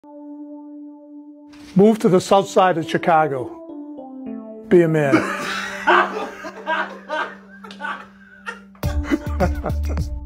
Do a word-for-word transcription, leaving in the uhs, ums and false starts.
Move to the south side of Chicago. Be a man.